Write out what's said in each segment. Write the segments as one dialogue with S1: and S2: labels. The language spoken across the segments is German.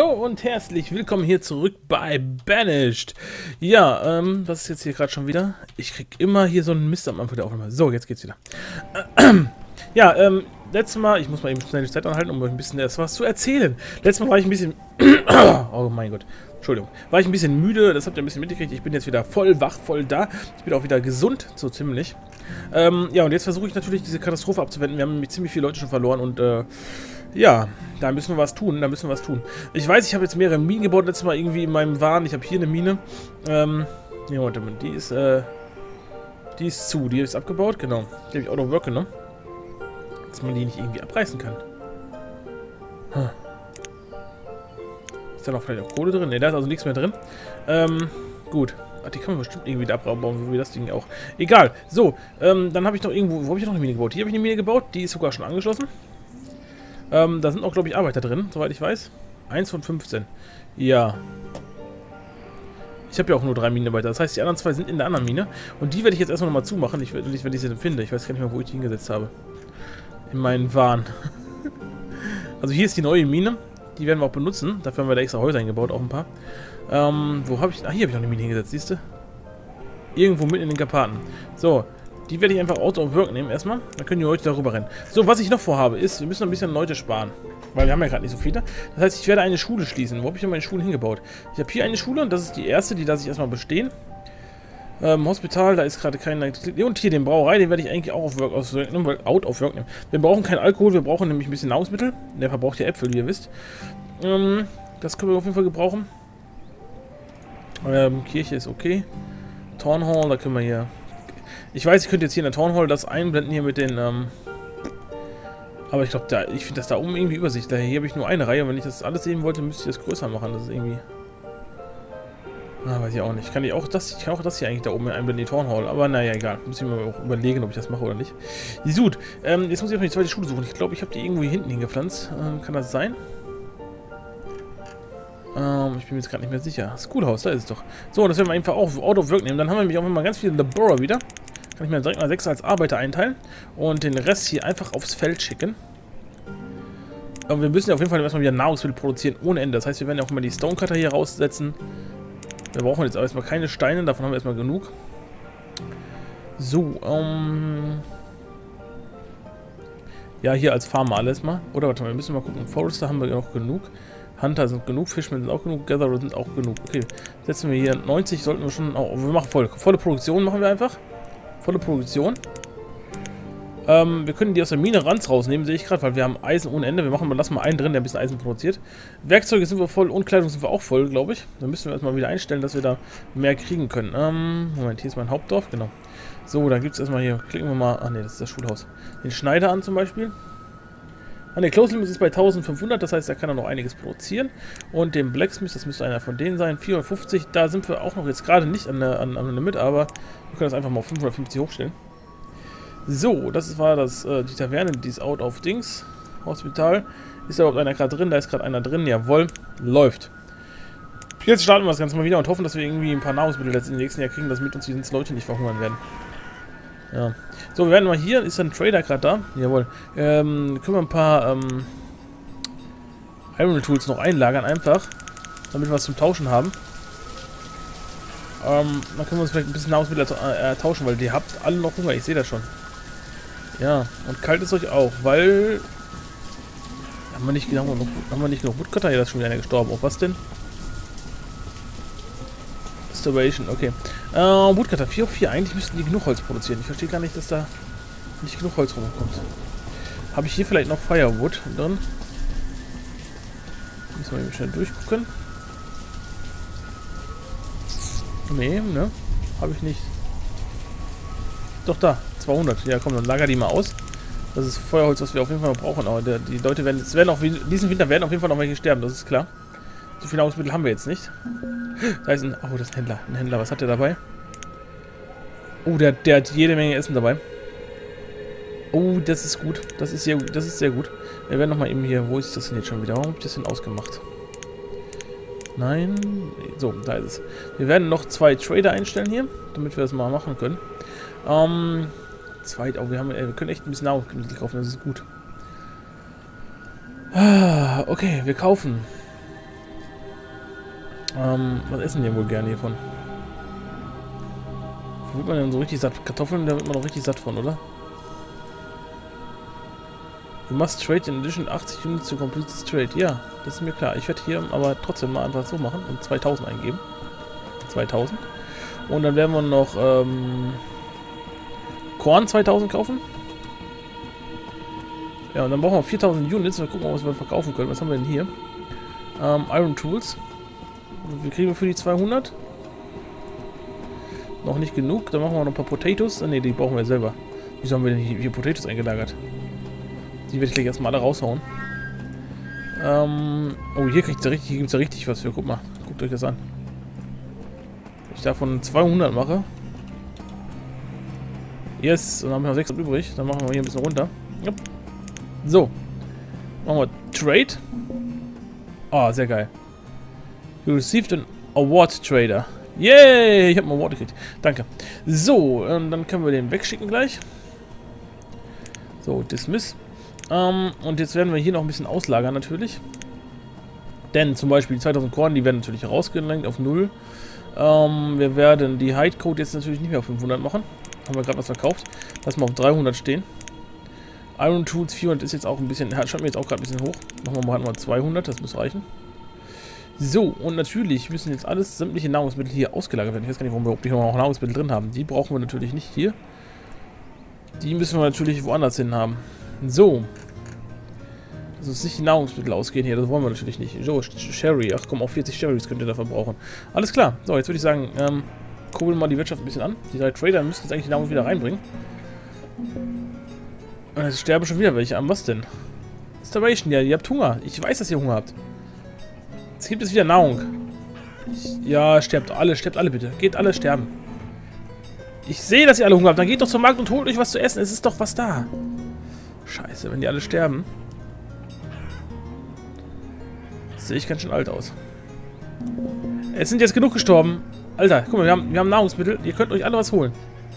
S1: Hallo und herzlich willkommen hier zurück bei Banished. Ja, was ist jetzt hier gerade schon wieder? Ich krieg immer hier so einen Mist am Anfang der Aufnahme. So, jetzt geht's wieder. Ja, letztes Mal, ich muss mal eben schnell die Zeit anhalten, um euch ein bisschen erst was zu erzählen. Letztes Mal war ich ein bisschen... oh mein Gott, Entschuldigung. War ich ein bisschen müde, das habt ihr ein bisschen mitgekriegt. Ich bin jetzt wieder voll wach, voll da. Ich bin auch wieder gesund, so ziemlich. Ja, und jetzt versuche ich natürlich diese Katastrophe abzuwenden. Wir haben nämlich ziemlich viele Leute schon verloren und, ja, da müssen wir was tun, Ich weiß, ich habe jetzt mehrere Minen gebaut, letztes Mal irgendwie in meinem Wahn. Ich habe hier eine Mine. Ja, warte mal, die ist zu. Die ist abgebaut, genau. Die habe ich Auto Work genommen. Dass man die nicht irgendwie abreißen kann. Ist da noch vielleicht auch Kohle drin? Ne, da ist also nichts mehr drin. Gut. Ach, die kann man bestimmt irgendwie wieder abbauen, so wie das Ding auch. Egal. So, dann habe ich noch irgendwo... Wo habe ich noch eine Mine gebaut? Hier habe ich eine Mine gebaut. Die ist sogar schon angeschlossen. Da sind auch, glaube ich, Arbeiter drin, soweit ich weiß. 1 von 15. Ja. Ich habe ja auch nur 3 Minenarbeiter. Das heißt, die anderen 2 sind in der anderen Mine. Und die werde ich jetzt erstmal nochmal zumachen. Wenn ich sie denn finde. Ich weiß gar nicht mehr, wo ich die hingesetzt habe. In meinen Wahn. Also hier ist die neue Mine. Die werden wir auch benutzen. Dafür haben wir da extra Häuser eingebaut, auch ein paar. Wo habe ich... Ah, hier habe ich noch eine Mine hingesetzt, siehst du? Irgendwo mitten in den Karpaten. So. Die werde ich einfach Auto of Work nehmen erstmal. Dann können die Leute darüber rennen. So, was ich noch vorhabe ist, wir müssen ein bisschen Leute sparen. Weil wir haben ja gerade nicht so viele. Das heißt, ich werde eine Schule schließen. Wo habe ich denn meine Schule hingebaut? Ich habe hier eine Schule und das ist die erste, die lasse ich erstmal bestehen. Hospital, da ist gerade kein... Und hier den Brauerei, den werde ich eigentlich auch auf Work, Out of Work nehmen. Wir brauchen keinen Alkohol, wir brauchen nämlich ein bisschen Nahrungsmittel. Der verbraucht ja Äpfel, wie ihr wisst. Das können wir auf jeden Fall gebrauchen. Kirche ist okay. Town Hall, da können wir hier... Ich weiß, ich könnte jetzt hier in der Town Hall das einblenden hier mit den, aber ich glaube, ich finde das da oben irgendwie Übersicht. Daher hier habe ich nur eine Reihe und wenn ich das alles sehen wollte, müsste ich das größer machen. Das ist irgendwie... Ah, weiß ich auch nicht. Ich kann auch das hier eigentlich da oben einblenden, die Town Hall. Aber naja, egal. Muss ich mir auch überlegen, ob ich das mache oder nicht. Gut, jetzt muss ich auf die zweite Schule suchen. Ich glaube, ich habe die irgendwo hier hinten hingepflanzt. Kann das sein? Ich bin mir jetzt gerade nicht mehr sicher. Schoolhouse, da ist es doch. So, das werden wir einfach auch Out of Work nehmen. Dann haben wir nämlich auch immer ganz viele Laborer wieder. Kann ich mir direkt mal 6 als Arbeiter einteilen und den Rest hier einfach aufs Feld schicken. Aber wir müssen ja auf jeden Fall erstmal wieder Nahrungsmittel produzieren ohne Ende. Das heißt, wir werden ja auch mal die Stonecutter hier raussetzen. Wir brauchen jetzt aber erstmal keine Steine, davon haben wir erstmal genug. So, ja, hier als Farmer alles mal. Oder warte mal, wir müssen mal gucken. Forester haben wir noch genug. Hunter sind genug, Fishmen sind auch genug, Gatherer sind auch genug. Okay, setzen wir hier 90, sollten wir schon... Oh, wir machen volle Produktion, machen wir einfach. Volle Produktion. Wir können die aus der Mine rausnehmen, sehe ich gerade, weil wir haben Eisen ohne Ende. Lassen mal einen drin, der ein bisschen Eisen produziert. Werkzeuge sind wir voll und Kleidung sind wir auch voll, glaube ich. Dann müssen wir erstmal wieder einstellen, dass wir da mehr kriegen können. Moment, hier ist mein Hauptdorf, genau. So, dann gibt es erstmal hier, klicken wir mal, ach ne, das ist das Schulhaus. Den Schneider an zum Beispiel. Ah ne, Close Limit ist bei 1500, das heißt, er kann da noch einiges produzieren. Und den Blacksmith, das müsste einer von denen sein, 450, da sind wir auch noch jetzt gerade nicht an der Limit, aber wir können das einfach mal auf 550 hochstellen. So, das war die Taverne, die ist Out of Dings. Hospital. Ist da überhaupt einer gerade drin? Da ist gerade einer drin, jawohl, läuft. Jetzt starten wir das Ganze mal wieder und hoffen, dass wir irgendwie ein paar Nahrungsmittel jetzt im nächsten Jahr kriegen, damit uns die Leute nicht verhungern werden. Ja. So, wir werden mal hier, ist ein Trader gerade da? Jawohl. Können wir ein paar Iron Tools noch einlagern, einfach. Damit wir was zum Tauschen haben. Dann können wir uns vielleicht ein bisschen Nahrungsmittel tauschen, weil ihr habt alle noch Hunger, ich sehe das schon. Ja, und kalt ist euch auch, weil... Haben wir nicht genug Woodcutter? Ja, da ist schon wieder einer gestorben. Auf was denn? Restoration, okay. Woodcutter 4 auf 4. Eigentlich müssten die genug Holz produzieren. Ich verstehe gar nicht, dass da nicht genug Holz rumkommt. Habe ich hier vielleicht noch Firewood drin? Müssen wir eben schnell durchgucken. Nee, ne? Habe ich nicht. Doch da, 200. Ja, komm, dann lager die mal aus. Das ist Feuerholz, was wir auf jeden Fall noch brauchen. Aber die Leute werden jetzt, diesen Winter werden auf jeden Fall noch welche sterben, das ist klar. So viele Nahrungsmittel haben wir jetzt nicht. Da ist oh, das ist ein Händler. Ein Händler, was hat der dabei? Oh, der hat jede Menge Essen dabei. Oh, das ist gut. Das ist sehr gut. Wir werden nochmal eben hier, wo ist das denn jetzt schon wieder? Warum habe ich das denn ausgemacht? Nein. So, da ist es. Wir werden noch 2 Trader einstellen hier, damit wir das mal machen können. Oh, wir können echt ein bisschen Nahrungsmittel kaufen, das ist gut. Okay, wir kaufen. Was essen die wohl gerne hiervon? Wo wird man denn so richtig satt? Kartoffeln, da wird man doch richtig satt von, oder? Du machst Trade in addition 80 Units to complete this Trade. Ja, das ist mir klar. Ich werde hier aber trotzdem mal einfach so machen und 2000 eingeben. 2000. Und dann werden wir noch Korn 2000 kaufen. Ja, und dann brauchen wir 4000 Units. Mal gucken, was wir verkaufen können. Was haben wir denn hier? Iron Tools. Wir kriegen für die 200. Noch nicht genug. Dann machen wir noch ein paar Potatoes. Ne, die brauchen wir selber. Wieso haben wir denn hier Potatoes eingelagert? Die werde ich gleich erstmal alle raushauen. Oh, hier gibt es ja richtig was für. Guck mal. Guckt euch das an. Wenn ich davon 200 mache. Yes. Und dann haben wir noch 600 übrig. Dann machen wir hier ein bisschen runter. Yep. So. Machen wir Trade. Oh, sehr geil. You received an Award Trader. Yay! Ich habe einen Award gekriegt. Danke. So, dann können wir den wegschicken gleich. So, Dismiss. Und jetzt werden wir hier noch ein bisschen auslagern natürlich. Denn zum Beispiel die 2000 Korn, die werden natürlich rausgelenkt auf 0. Wir werden die Hide Code jetzt natürlich nicht mehr auf 500 machen. Haben wir gerade was verkauft. Lassen wir auf 300 stehen. Iron Tools 400 ist jetzt auch ein bisschen, schaut mir jetzt auch gerade ein bisschen hoch. Machen wir mal 200, das muss reichen. So, und natürlich müssen jetzt sämtliche Nahrungsmittel hier ausgelagert werden. Ich weiß gar nicht, warum wir überhaupt noch Nahrungsmittel drin haben. Die brauchen wir natürlich nicht hier. Die müssen wir natürlich woanders hin haben. So. Dass uns nicht die Nahrungsmittel ausgehen hier, das wollen wir natürlich nicht. So, Sherry. Ach komm, auch 40 Sherrys könnt ihr da verbrauchen. Alles klar. So, jetzt würde ich sagen, kurbeln wir mal die Wirtschaft ein bisschen an. Die 3 Trader müssen jetzt eigentlich die Nahrung wieder reinbringen. Und jetzt sterben schon wieder welche an. Was denn? Starvation, ja, ihr habt Hunger. Ich weiß, dass ihr Hunger habt. Jetzt gibt es wieder Nahrung. Ja, sterbt alle bitte. Geht alle sterben. Ich sehe, dass ihr alle Hunger habt. Dann geht doch zum Markt und holt euch was zu essen. Es ist doch was da. Scheiße, wenn die alle sterben. Sehe ich ganz schön alt aus. Es sind jetzt genug gestorben. Alter, guck mal, wir haben Nahrungsmittel. Ihr könnt euch alle was holen.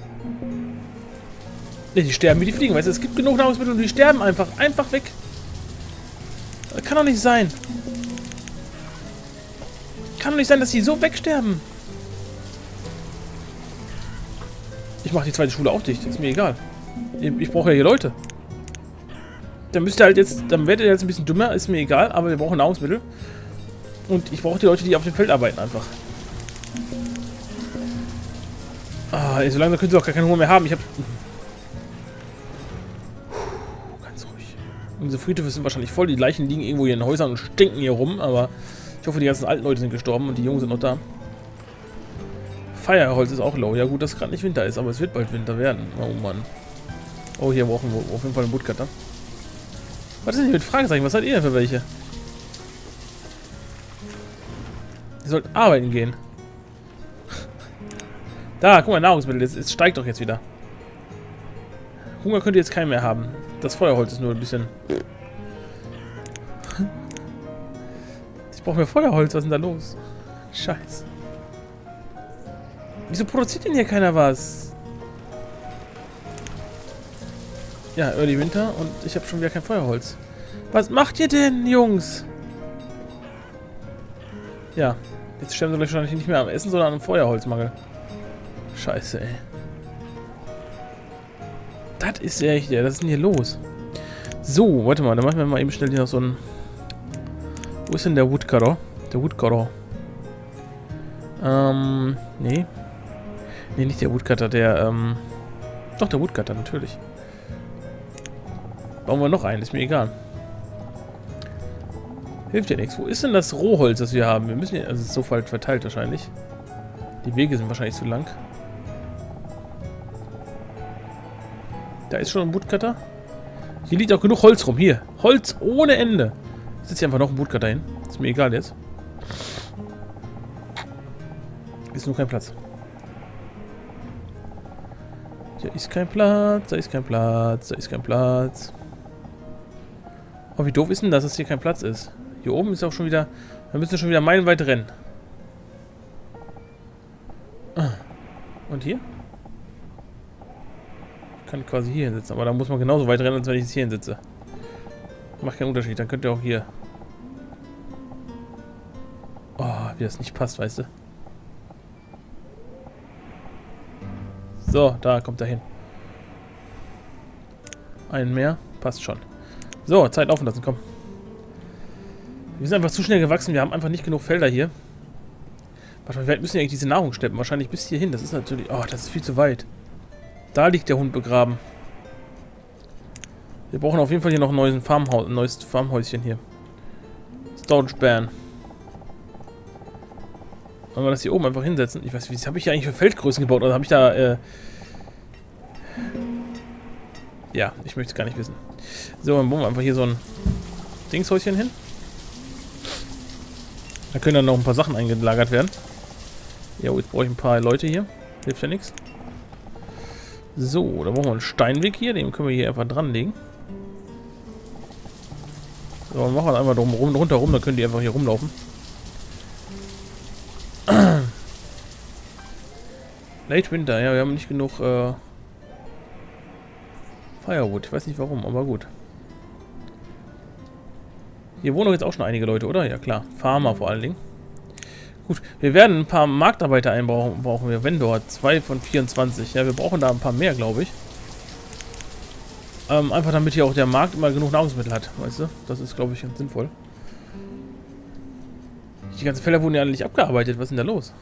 S1: Ne, die sterben wie die Fliegen, weißt du? Es gibt genug Nahrungsmittel und die sterben einfach. Einfach weg. Das kann doch nicht sein. Kann doch nicht sein, dass die so wegsterben. Ich mache die zweite Schule auch dicht. Ist mir egal. Ich brauche ja hier Leute. Dann müsst ihr halt jetzt, dann werdet ihr jetzt ein bisschen dümmer, ist mir egal, aber wir brauchen Nahrungsmittel. Und ich brauche die Leute, die auf dem Feld arbeiten einfach. Ah, so lange können sie auch gar keinen Hunger mehr haben. Ich habe... Ganz ruhig. Unsere Friedhöfe sind wahrscheinlich voll. Die Leichen liegen irgendwo hier in den Häusern und stinken hier rum, aber ich hoffe, die ganzen alten Leute sind gestorben und die Jungen sind noch da. Feuerholz ist auch low. Ja gut, dass gerade nicht Winter ist, aber es wird bald Winter werden. Oh Mann. Oh, hier brauchen wir auf jeden Fall einen Woodcutter. Was ist denn hier mit Fragezeichen? Was seid ihr denn für welche? Ihr sollt arbeiten gehen. Da, guck mal, Nahrungsmittel. Es steigt doch jetzt wieder. Hunger könnt ihr jetzt keinen mehr haben. Das Feuerholz ist nur ein bisschen... Ich brauche mehr Feuerholz. Was ist denn da los? Scheiße. Wieso produziert denn hier keiner was? Ja, Early Winter und ich habe schon wieder kein Feuerholz. Was macht ihr denn, Jungs? Ja, jetzt sterben sie wahrscheinlich nicht mehr am Essen, sondern am Feuerholzmangel. Scheiße, ey. Das ist ja echt, was ist denn hier los? So, warte mal, dann machen wir mal eben schnell hier noch so ein... Wo ist denn der Woodcutter? Der Woodcutter. Nee. Nee, nicht der Woodcutter, der, Doch, der Woodcutter, natürlich. Bauen wir noch einen, ist mir egal. Hilft ja nichts. Wo ist denn das Rohholz, das wir haben? Wir müssen ja, also es ist so verteilt wahrscheinlich. Die Wege sind wahrscheinlich zu lang. Da ist schon ein Woodcutter. Hier liegt auch genug Holz rum. Hier. Holz ohne Ende. Ich setze hier einfach noch einen Woodcutter hin. Ist mir egal jetzt. Ist nur kein Platz. Hier ist kein Platz. Da ist kein Platz. Da ist kein Platz. Oh, wie doof ist denn das, dass hier kein Platz ist? Hier oben ist auch schon wieder... Wir müssen schon wieder meilenweit rennen. Und hier? Ich kann quasi hier hinsetzen, aber da muss man genauso weit rennen, als wenn ich jetzt hier hinsitze. Macht keinen Unterschied, dann könnt ihr auch hier... Oh, wie das nicht passt, weißt du. So, da kommt er hin. Einen mehr. Passt schon. So, Zeit laufen lassen, komm. Wir sind einfach zu schnell gewachsen. Wir haben einfach nicht genug Felder hier. Warte mal, wir müssen ja eigentlich diese Nahrung schleppen. Wahrscheinlich bis hierhin. Das ist natürlich... Oh, das ist viel zu weit. Da liegt der Hund begraben. Wir brauchen auf jeden Fall hier noch ein neues Farmhäuschen hier. Storage Ban. Wollen wir das hier oben einfach hinsetzen? Ich weiß, wie habe ich hier eigentlich für Feldgrößen gebaut? Oder habe ich da... Ja, ich möchte es gar nicht wissen. So, dann bauen wir einfach hier so ein Dingshäuschen hin. Da können dann noch ein paar Sachen eingelagert werden. Ja, jetzt brauche ich ein paar Leute hier. Hilft ja nichts. So, dann brauchen wir einen Steinweg hier. Den können wir hier einfach dranlegen. So, dann machen wir einfach rundherum. Dann können die einfach hier rumlaufen. Late Winter. Ja, wir haben nicht genug Firewood. Ich weiß nicht warum, aber gut. Hier wohnen doch jetzt auch schon einige Leute, oder? Ja, klar. Farmer vor allen Dingen. Gut, wir werden ein paar Marktarbeiter einbauen, brauchen wir. Vendor, 2 von 24. Ja, wir brauchen da ein paar mehr, glaube ich. Einfach damit hier auch der Markt immer genug Nahrungsmittel hat, weißt du? Das ist, glaube ich, ganz sinnvoll. Die ganzen Felder wurden ja alle nicht abgearbeitet. Was ist denn da los?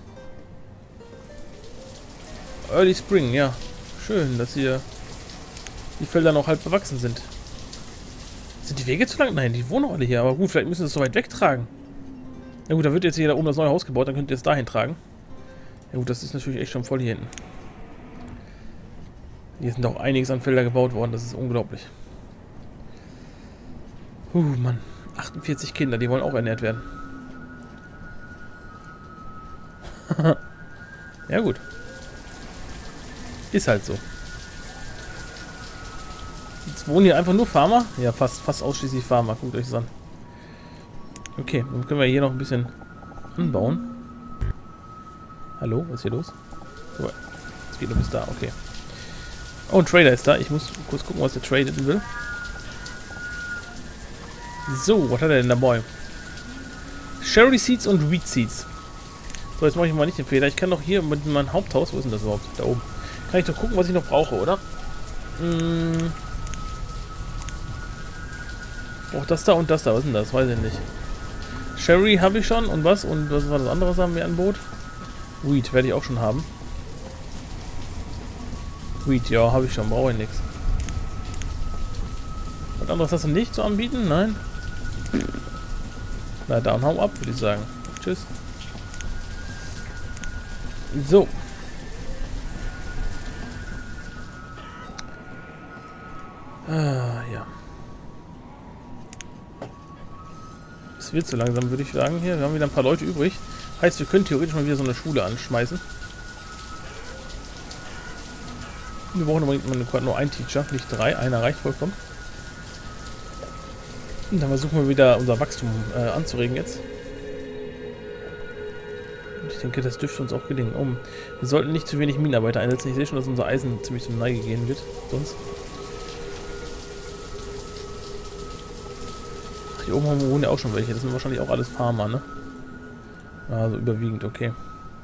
S1: Early Spring, ja. Schön, dass hier die Felder noch halb bewachsen sind. Sind die Wege zu lang? Nein, die wohnen alle hier. Aber gut, vielleicht müssen sie es so weit wegtragen. Na gut, da wird jetzt hier da oben das neue Haus gebaut. Dann könnt ihr es dahin tragen. Ja gut, das ist natürlich echt schon voll hier hinten. Hier sind auch einiges an Felder gebaut worden. Das ist unglaublich. Mann. 48 Kinder, die wollen auch ernährt werden. Ja gut. Ist halt so. Jetzt wohnen hier einfach nur Farmer. Ja, fast ausschließlich Farmer. Guckt euch das an. Okay, dann können wir hier noch ein bisschen anbauen. Hallo, was ist hier los? So, es geht nur bis da, okay. Oh, ein Trader ist da. Ich muss kurz gucken, was der traden will. So, was hat er denn dabei? Cherry Seeds und Wheat Seeds. So, jetzt mache ich mal nicht den Fehler. Ich kann doch hier mit meinem Haupthaus, wo ist denn das überhaupt? Da oben. Kann ich doch gucken, was ich noch brauche, oder? Auch das da und das da. Was ist denn das? Weiß ich nicht. Cherry habe ich schon. Und was? Und was war das andere, haben wir an Bord? Wheat werde ich auch schon haben. Wheat, ja, habe ich schon. Brauche ich nichts. Was anderes hast du nicht zu anbieten? Nein. Na, dann hau ab, würde ich sagen. Tschüss. So. Ja. Es wird so langsam, würde ich sagen. Hier, wir haben wieder ein paar Leute übrig. Heißt, wir können theoretisch mal wieder so eine Schule anschmeißen. Wir brauchen unbedingt nur einen Teacher, nicht 3. Einer reicht vollkommen. Und dann versuchen wir wieder unser Wachstum anzuregen jetzt. Ich denke, das dürfte uns auch gelingen. Wir sollten nicht zu wenig Minenarbeiter einsetzen. Ich sehe schon, dass unser Eisen ziemlich zum Neige gehen wird. Sonst. Ach, hier oben wohnen ja auch schon welche. Das sind wahrscheinlich auch alles Farmer, ne? Also überwiegend, okay.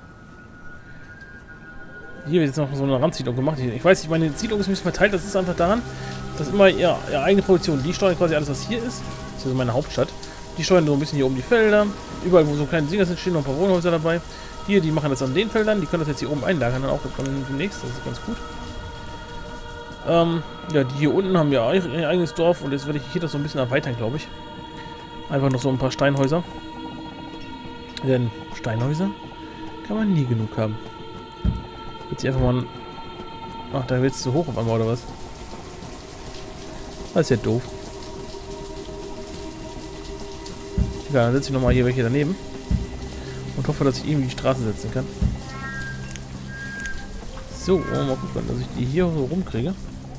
S1: Hier wird jetzt noch so eine Randsiedlung gemacht. Ich weiß nicht, meine Siedlung ist ein bisschen verteilt. Das ist einfach daran, dass immer ihre eigene Produktion, die steuern quasi alles, was hier ist. Das ist also meine Hauptstadt. Die steuern so ein bisschen hier um die Felder. Überall, wo so kleine Dinger sind, stehen noch ein paar Wohnhäuser dabei. Hier, die machen das an den Feldern. Die können das jetzt hier oben einlagern, dann auch demnächst. Das ist ganz gut. Ja, die hier unten haben ja ihr eigenes Dorf. Und jetzt werde ich hier das so ein bisschen erweitern, glaube ich. Einfach noch so ein paar Steinhäuser. Denn Steinhäuser kann man nie genug haben. Jetzt hier einfach mal... Ach, da wird es zu hoch auf einmal, oder was? Das ist ja doof. Egal, dann setze ich nochmal hier welche daneben. Und hoffe, dass ich irgendwie die Straße setzen kann. So, mal gucken, dass ich die hier so rumkriege.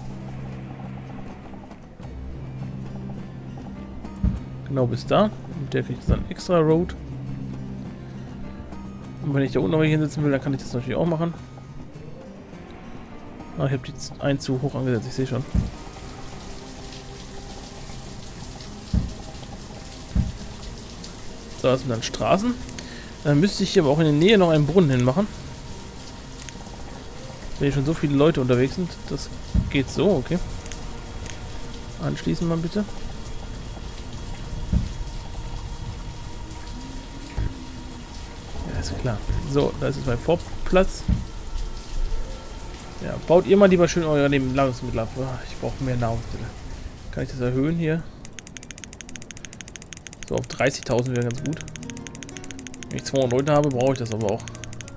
S1: Genau bis da. Und der kriegt dann extra Road. Und wenn ich da unten noch welche hinsetzen will, dann kann ich das natürlich auch machen. Ah, ich habe die einen zu hoch angesetzt, ich sehe schon. So, das sind dann Straßen. Dann müsste ich hier aber auch in der Nähe noch einen Brunnen hinmachen. Wenn hier schon so viele Leute unterwegs sind, das geht so, okay. Anschließen mal bitte. Ja, ist klar. So, da ist jetzt mein Vorplatz. Ja, baut ihr mal lieber schön eure Nahrungsmittel ab. Ich brauche mehr Nahrungsmittel. Kann ich das erhöhen hier? So, auf 30.000 wäre ganz gut. Wenn ich 200 Leute habe, brauche ich das aber auch.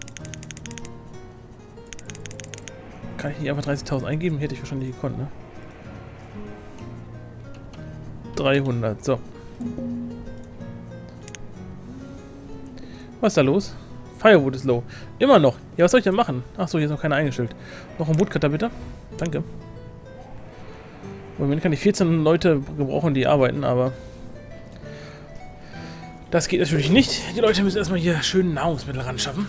S1: Kann ich nicht einfach 30.000 eingeben? Hätte ich wahrscheinlich gekonnt, ne? 300, so. Was ist da los? Firewood ist low. Immer noch. Ja, was soll ich denn machen? Achso, hier ist noch keiner eingestellt. Noch ein Woodcutter, bitte. Danke. Im Moment kann ich 14 Leute gebrauchen, die arbeiten, aber... Das geht natürlich nicht. Die Leute müssen erstmal hier schön Nahrungsmittel ran schaffen.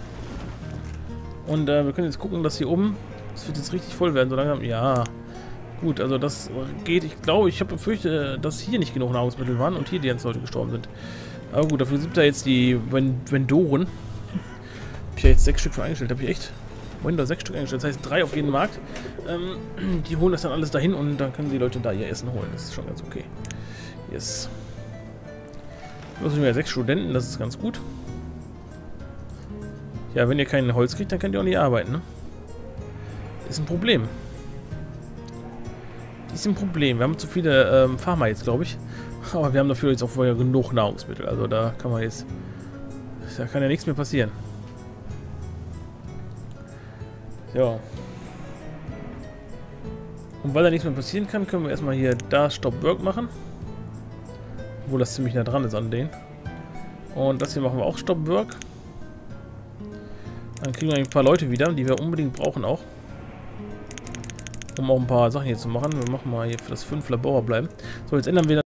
S1: Und wir können jetzt gucken, dass hier oben... Das wird jetzt richtig voll werden, so langsam... Ja... Gut, also das geht. Ich glaube, ich habe befürchtet, dass hier nicht genug Nahrungsmittel waren und hier die ganzen Leute gestorben sind. Aber gut, dafür sind da jetzt die Vendoren. Habe ich ja jetzt 6 Stück für eingestellt. Habe ich echt Windows 6 Stück eingestellt. Das heißt 3 auf jeden Markt. Die holen das dann alles dahin und dann können die Leute da ihr Essen holen. Das ist schon ganz okay. Yes. Bloß sind wir 6 Studenten, das ist ganz gut. Ja, wenn ihr kein Holz kriegt, dann könnt ihr auch nicht arbeiten, ne? Ist ein Problem. Ist ein Problem. Wir haben zu viele Farmer jetzt, glaube ich. Aber wir haben dafür jetzt auch vorher genug Nahrungsmittel. Also da kann man jetzt... Da kann ja nichts mehr passieren. Ja. Und weil da nichts mehr passieren kann, können wir erstmal hier da Stop Work machen. Obwohl das ziemlich nah dran ist an denen. Und das hier machen wir auch Stop Work. Dann kriegen wir ein paar Leute wieder, die wir unbedingt brauchen auch. Um auch ein paar Sachen hier zu machen. Wir machen mal hier für das 5 Labor bleiben. So, jetzt ändern wir